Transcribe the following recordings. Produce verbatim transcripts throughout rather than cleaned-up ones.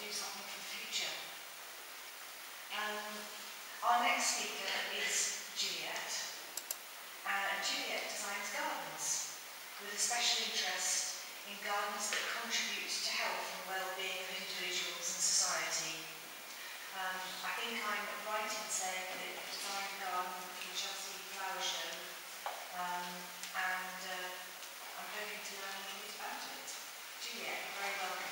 do something for the future. Um, our next speaker is Juliet. Uh, Juliet designs gardens with a special interest in gardens that contribute to health and well-being of individuals and society. Um, I think I'm right in saying that it designed a garden for the Chelsea Flower Show, um, and uh, I'm hoping to learn a little bit about it. Juliet, you're very welcome.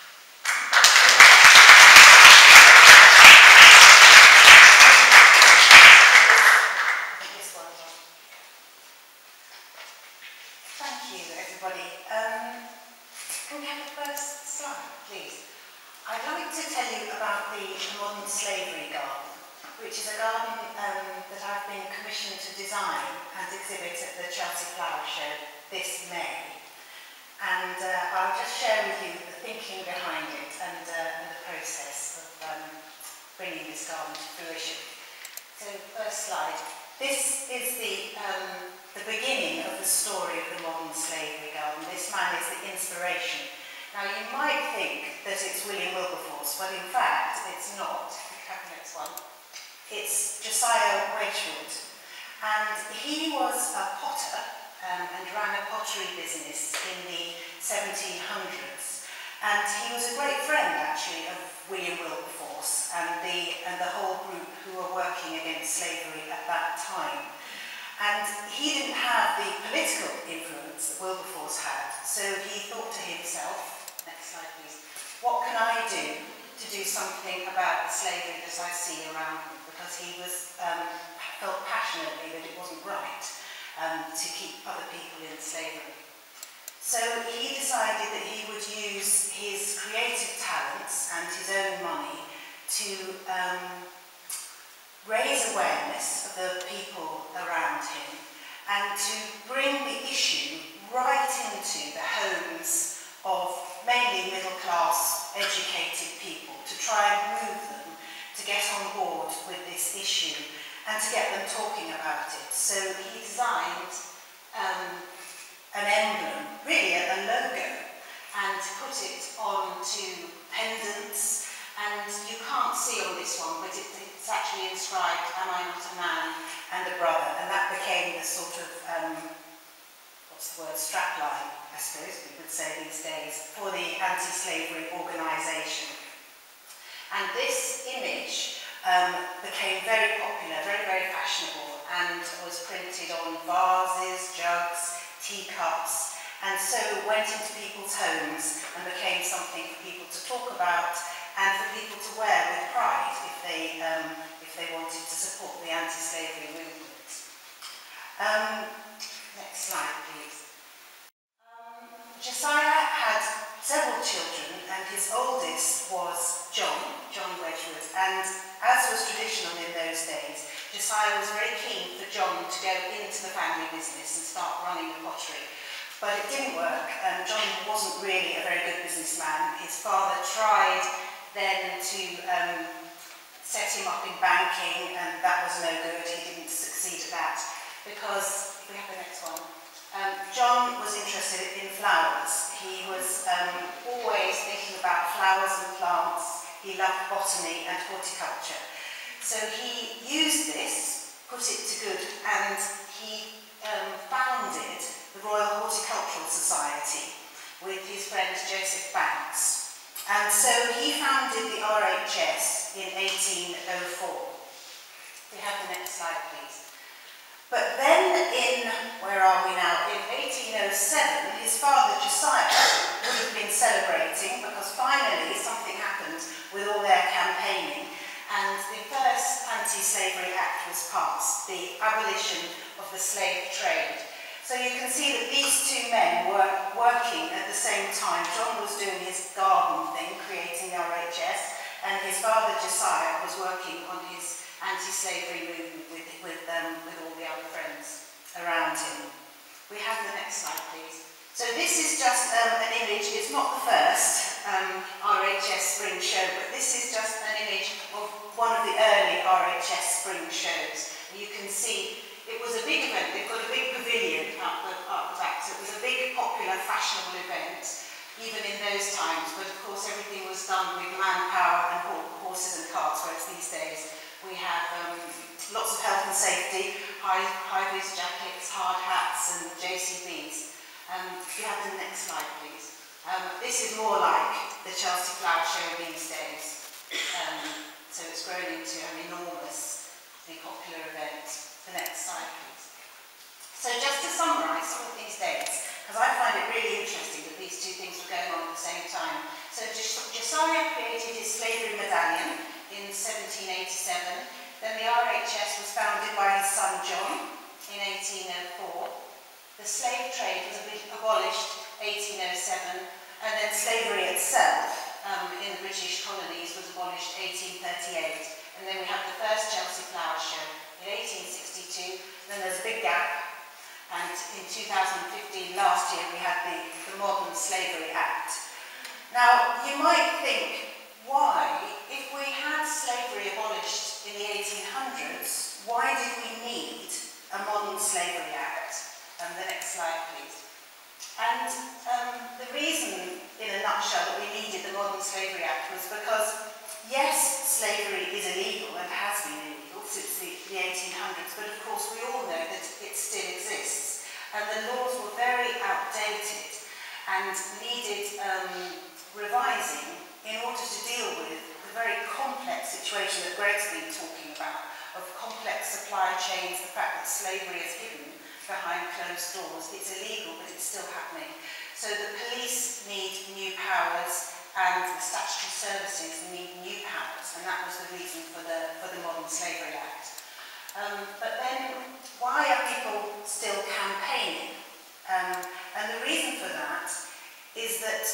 Thank you, everybody. Um, can we have the first slide, please? I'd like to tell you about the Modern Slavery Garden, which is a garden um, that I've been commissioned to design and exhibit at the Chelsea Flower Show this May. And uh, I'll just share with you the thinking behind it and, uh, and the process of um, bringing this garden to fruition. So, first slide. This is the, um, the beginning of the story of the Modern Slavery Garden. This man is the inspiration. Now, you might think that it's William Wilberforce, but in fact, it's not. We have the next one. It's Josiah Wedgwood. And he was a potter um, and ran a pottery business in the seventeen hundreds. And he was a great friend, actually, of William Wilberforce and the, and the whole group who were working against slavery at that time. And he didn't have the political influence that Wilberforce had, so he thought to himself, next slide please, what can I do to do something about the slavery that I see around me? Because he was, um, felt passionately that it wasn't right um, to keep other people in slavery. So he decided that he would use his creative talents and his own money to um, raise awareness of the people around him and to bring the issue right into the homes of mainly middle-class, educated people, to try and move them to get on board with this issue and to get them talking about it. So he designed um, an emblem, really a, a logo, and put it onto pendants. And you can't see on this one, but it, it's actually inscribed, "Am I not a man and a brother?" And that became the sort of, um, what's the word, strapline, I suppose we would say these days, for the anti-slavery organisation. And this image um, became very popular, very, very fashionable, and was printed on vases, jugs, teacups, and so went into people's homes and became something for people to talk about and for people to wear with pride if they, um, if they wanted to support the anti-slavery movement. Um, next slide, please. Um, Josiah had several children, and his oldest was John, John Wedgwood, and as was traditional in those days, Josiah was very keen for John to go into the family business and start running the pottery. But it didn't work, and John wasn't really a very good businessman. His father tried then to um, set him up in banking, and that was no good. He didn't succeed at that because, if we have the next one, um, John was interested in flowers. He was um, always thinking about flowers and plants. He loved botany and horticulture. So he used this, put it to good, and he um, founded the Royal Horticultural Society with his friend Joseph Banks. And so he founded the R H S in eighteen oh four. We have the next slide, please. But then in, where are we now? In eighteen oh seven, his father Josiah would have been celebrating because finally something happened with all their campaigning. And the first Anti-Slavery Act was passed, the abolition of the slave trade. So you can see that these two men were working at the same time. John was doing his garden thing, creating the R H S, and his father Josiah was working on his anti-slavery movement with, with, um, with all the other friends around him. We have the next slide, please. So this is just um, an image. It's not the first um, R H S Spring Show, but this is just an image of one of the early R H S Spring shows. You can see it was a big event. They've got a big pavilion up the, up the back, so it was a big, popular, fashionable event. even in those times, but of course everything was done with manpower and horses and carts, whereas these days we have um, lots of health and safety, high, high-vis jackets, hard hats and J C Bs. Um, if you have the next slide, please. Um, this is more like the Chelsea Flower Show these days. Um, so it's grown into an enormously popular event. The next slide, please. So just to summarise some of these dates, because I find it really interesting that these two things were going on at the same time. So Josiah created his slavery medallion in seventeen eighty-seven. Then the R H S was founded by his son John in eighteen oh four. The slave trade was abolished eighteen oh seven, and then slavery itself um, in the British colonies was abolished eighteen thirty-eight. And then we have the first Chelsea Flower Show in eighteen sixty-two. Then there's a big gap. And in two thousand fifteen, last year, we had the, the Modern Slavery Act. Now, you might think, why, if we had slavery abolished in the eighteen hundreds, why did we need a Modern Slavery Act? Um, the next slide, please. And um, the reason, in a nutshell, that we needed the Modern Slavery Act was because, yes, slavery is illegal and has been illegal since the, the eighteen hundreds, but of course we all know that it still exists. And the laws were very outdated and needed um, revising in order to deal with the very complex situation that Greg's been talking about, of complex supply chains, the fact that slavery is hidden behind closed doors. It's illegal, but it's still happening. So the police need new powers and the statutory services need new powers, and that was the reason for the, for the Modern Slavery Act. Um, but then, why are people still campaigning? Um, and the reason for that is that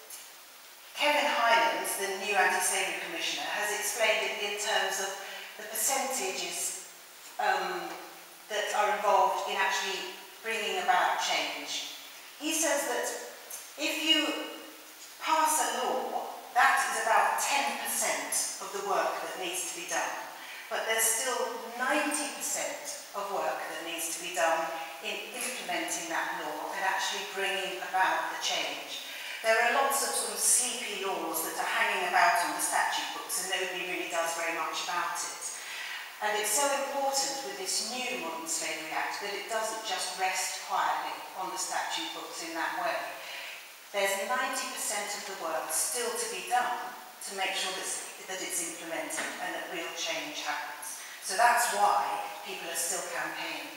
Kevin Highlands, the new Anti-Slavery Commissioner, has explained it in terms of the percentages um, that are involved in actually bringing about change. He says that if you pass a law, that is about ten percent of the work that needs to be done. But there's still ninety percent of work that needs to be done in implementing that law and actually bringing about the change. There are lots of sort of sleepy laws that are hanging about on the statute books and nobody really does very much about it. And it's so important with this new Modern Slavery Act that it doesn't just rest quietly on the statute books in that way. There's ninety percent of the work still to be done to make sure that, that it's implemented and that real change happens. So that's why people are still campaigning.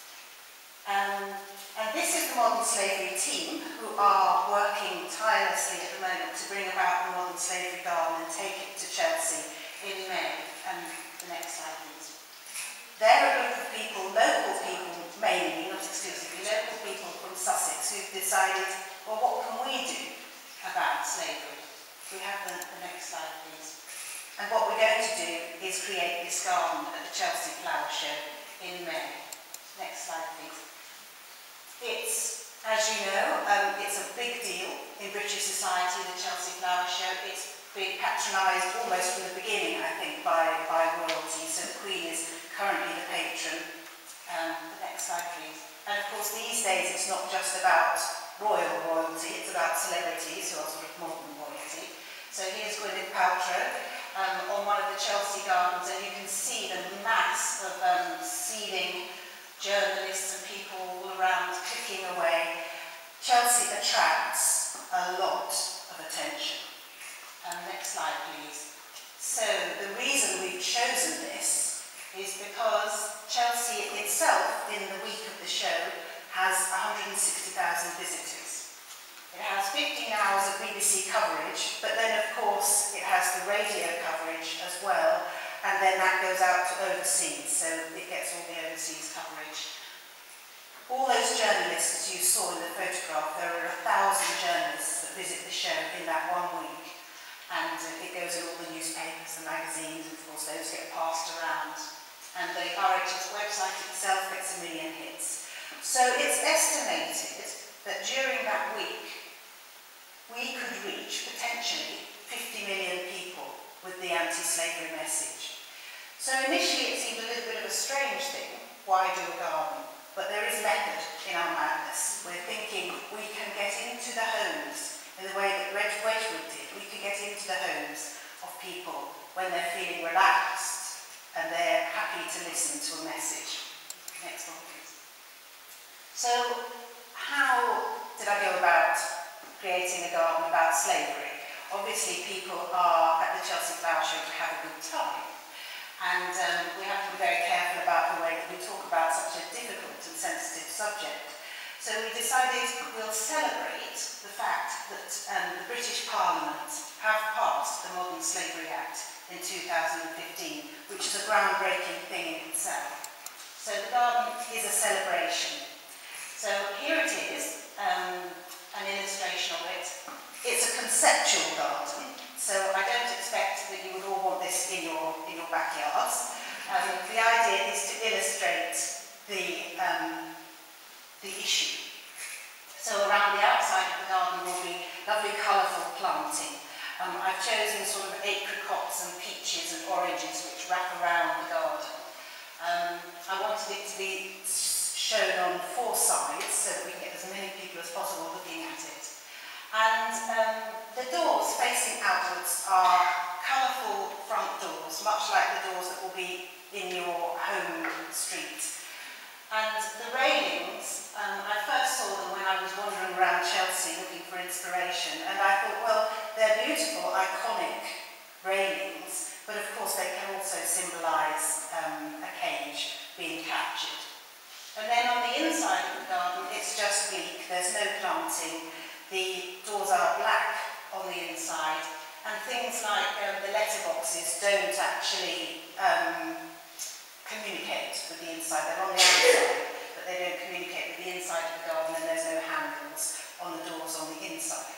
Um, and this is the Modern Slavery team who are working tirelessly at the moment to bring about the Modern Slavery Garden and take it to Chelsea in May. And the next slide, please. They're a group of people, local people mainly, not exclusively, local people from Sussex who've decided, well, what can we do about slavery? We have the, the next slide, please. And what we're going to do is create this garden at the Chelsea Flower Show in May. Next slide, please. It's, as you know, um, it's a big deal in British society, the Chelsea Flower Show. It's been patronised almost from the beginning, I think, by, by royalty. So the Queen is currently the patron. Um, the next slide, please. And of course, these days, it's not just about royal royalty, it's about celebrities who are sort of modern royalty. So here's Gwyneth Paltrow um, on one of the Chelsea gardens, and you can see the mass of um, seething journalists and people all around clicking away. Chelsea attracts a lot of attention. Um, next slide, please. So the reason we've chosen this is because Chelsea itself, in the week of the show, has one hundred sixty thousand visitors. It has fifteen hours of B B C coverage, but then of course it has the radio coverage as well, and then that goes out to overseas, so it gets all the overseas coverage. All those journalists you saw in the photograph, there are a thousand journalists that visit the show in that one week, and uh, it goes in all the newspapers and magazines, and of course those get passed around. And the R H S website itself gets a million hits. So it's estimated that during that week, we could reach potentially fifty million people with the anti-slavery message. So initially it seemed a little bit of a strange thing, why do a garden? But there is method in our madness. We're thinking we can get into the homes in the way when they're feeling relaxed and they're happy to listen to a message. Next one, please. So, how did I go about creating a garden about slavery? Obviously, people are at the Chelsea Flower Show to have a good time. And um, we have to be very careful about the way that we talk about such a difficult and sensitive subject. So we decided we'll celebrate the fact that um, the British Parliament have passed the Modern Slavery Act in two thousand fifteen, which is a groundbreaking thing in itself. So the garden is a celebration. So here it is, um, an illustration of it. It's a conceptual garden. So I don't expect that you would all want this in your, in your backyards. Um, the idea is to illustrate the, um, the issue. So around the outside of the garden will be lovely colourful planting. Um, I've chosen sort of apricots and peaches and oranges which wrap around the garden. Um, I wanted it to be shown on four sides so that we can get as many people as possible looking at it. And um, the doors facing outwards are colourful front doors, much like the doors that will be in your home street. And the railings, um, I first saw them when I was wandering around Chelsea looking for inspiration, and I thought, well, they're beautiful, iconic railings, but of course they can also symbolise um, a cage being captured. And then on the inside of the garden, it's just bleak, there's no planting. The doors are black on the inside, and things like um, the letterboxes don't actually um, communicate with the inside. They're on the outside, but they don't communicate with the inside of the garden, and there's no handles on the doors on the inside.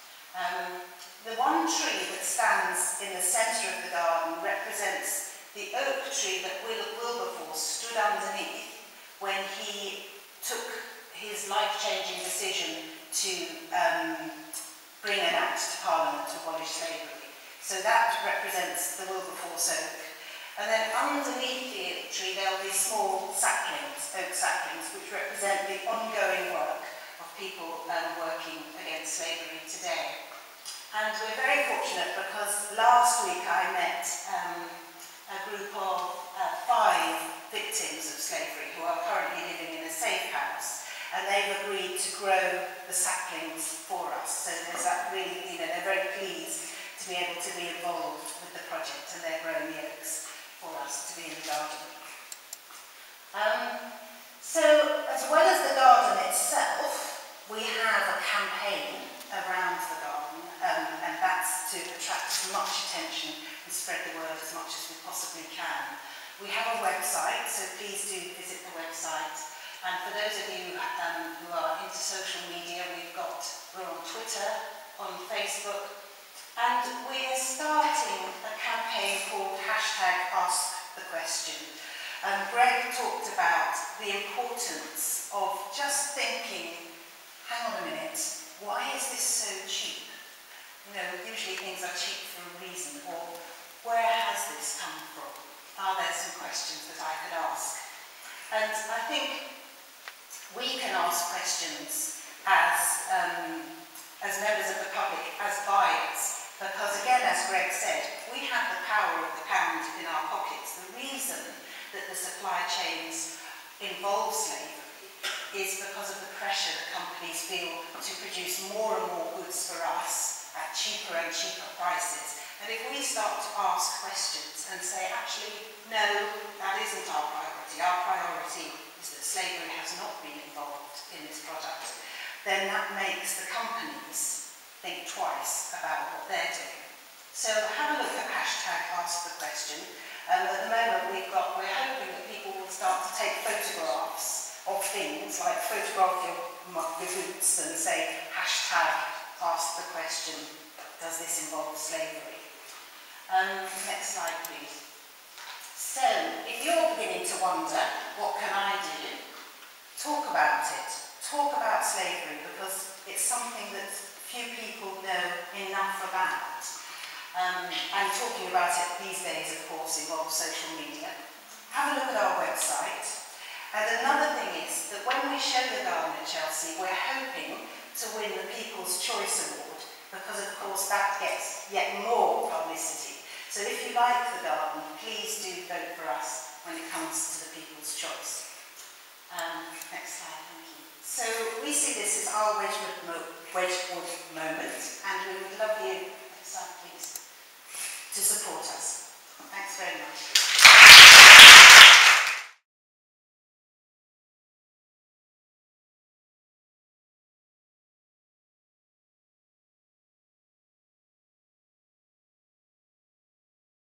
Um, the one tree that stands in the centre of the garden represents the oak tree that Will Wilberforce stood underneath when he took his life-changing decision to um, bring an act to Parliament to abolish slavery. So that represents the Wilberforce oak. And then underneath the oak tree there will be small saplings, oak saplings, which represent the ongoing work of people um, working against slavery today. And we're very fortunate because last week I met um, a group of uh, five victims of slavery who are currently living in a safe house. And they've agreed to grow the saplings for us. So there's that really, you know, they're very pleased to be able to be involved with the project, and they're growing the oaks for us to be in the garden. Um, so as well as the garden itself, we have a campaign around the garden, um, and that's to attract as much attention and spread the word as much as we possibly can. We have a website, so please do visit the website. And for those of you um, who are into social media, we've got, we're on Twitter, on Facebook, and we're starting a campaign called hashtag Ask the Question. Um, Greg talked about the importance of just thinking, hang on a minute, why is this so cheap? You know, usually things are cheap for a reason, or where has this come from? Are there some questions that I could ask? And I think we can ask questions as, um, as members of the public, as buyers, because again, as Greg said, we have the power of the pound in our pockets. The reason that the supply chains involve slavery is because of the pressure that companies feel to produce more and more goods for us at cheaper and cheaper prices. And if we start to ask questions and say, actually, no, that isn't our priority, our priority is that slavery has not been involved in this product, then that makes the companies think twice about what they're doing. So have a look at hashtag Ask the Question. Um, at the moment we've got, we're hoping that people will start to take photographs of things, like photograph your, your boots and say hashtag Ask the Question, does this involve slavery? Um, next slide please. So, if you're beginning to wonder, what can I do? Talk about it. Talk about slavery, because it's something that few people know enough about. Um, and talking about it these days, of course, involves social media. Have a look at our website. And another thing is that when we show the garden at Chelsea, we're hoping to win the People's Choice Award, because of course that gets yet more publicity. So So if you like the garden, please do vote for us when it comes to the People's Choice. Um, next slide, thank you. So we see this as our Wedgwood, mo Wedgwood moment, and we would love you